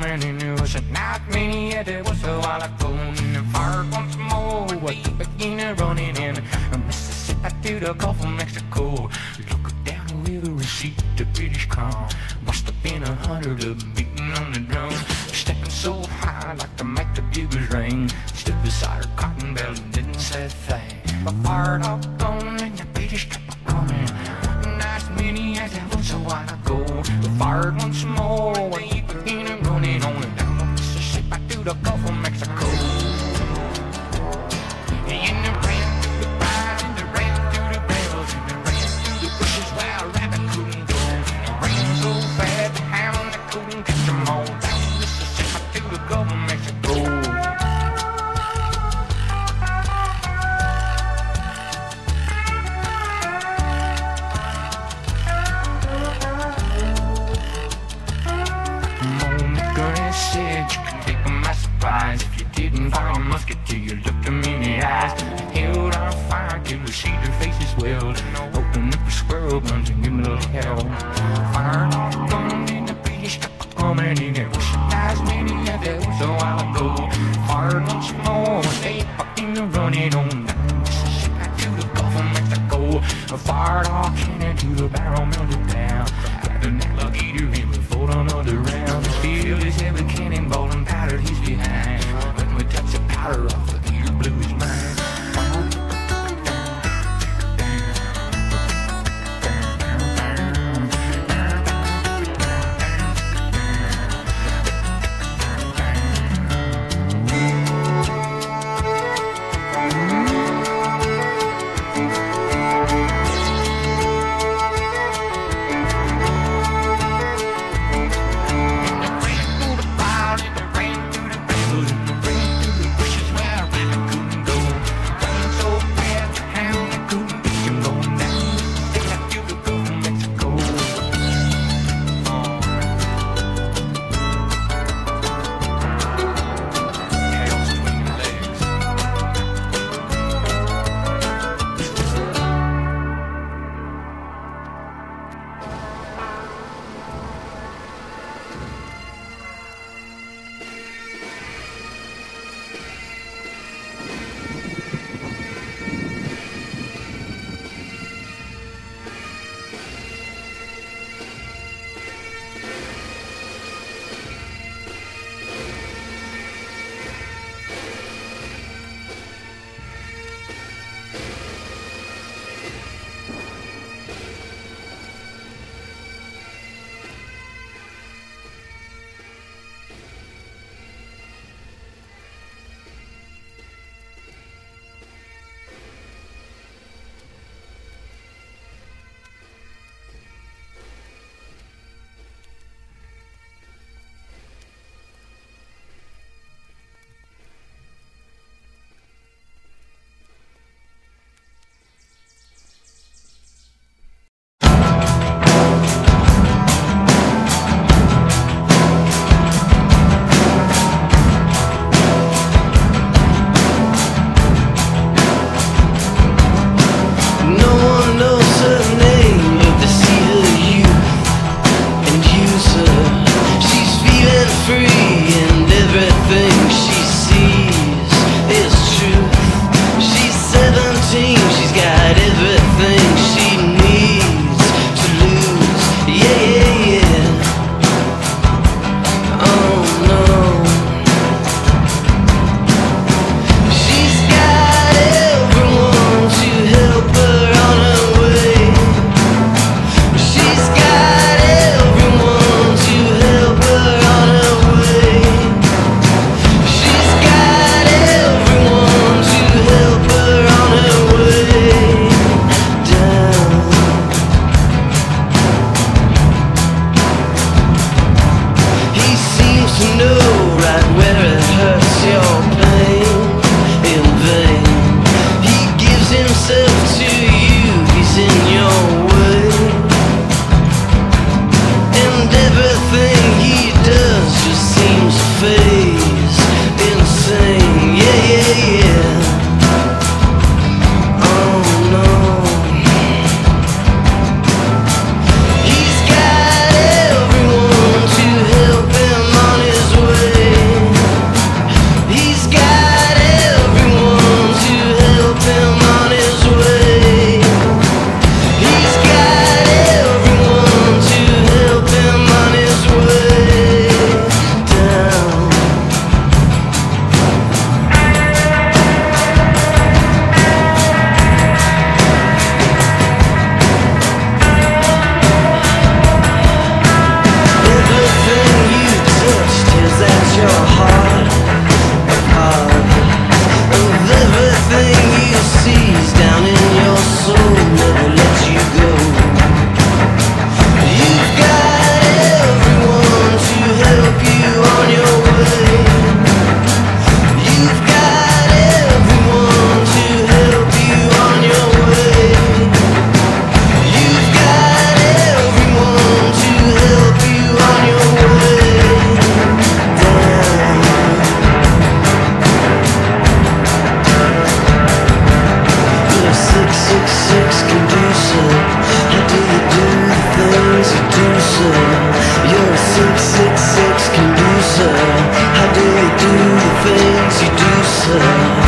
coming and it was a nightmare. It was a while ago and it fired once more. At the beginning running in Mississippi to the Gulf of Mexico. Look down the river and see the British crown. Must have been 100 of them beating on the drum, stepping so high like to make the bugles ring. Stood beside her cotton belt and didn't say a thing. But fired off gone and the British kept on coming. Nice many as it was a while ago. We fired once more when you began running on it down the Mississippi to the Gulf of Mexico. And it ran through the pine and it ran through the barrels and it ran through the bushes where a rabbit couldn't go. It ran so fast the hound that couldn't catch them all. Down the Mississippi to the Gulf of Mexico. Said you could take my surprise if you didn't fire your musket till you looked them in the eyes. Held on fire till we see their faces weld. Open up a squirrel guns and give me a little hell. Fired off gun and the British kept coming in. It was as many as there was a while ago. Fired once more, they fucking running on down Mississippi to the Gulf of Mexico. Fired off cannon to the barrel melted down. Grabbing that lucky eater and we fought another round. Filled his head with cannonball and powdered his behind. When we touched the powder off, the eater blew his mind. He's got everyone to help him on his way. answer.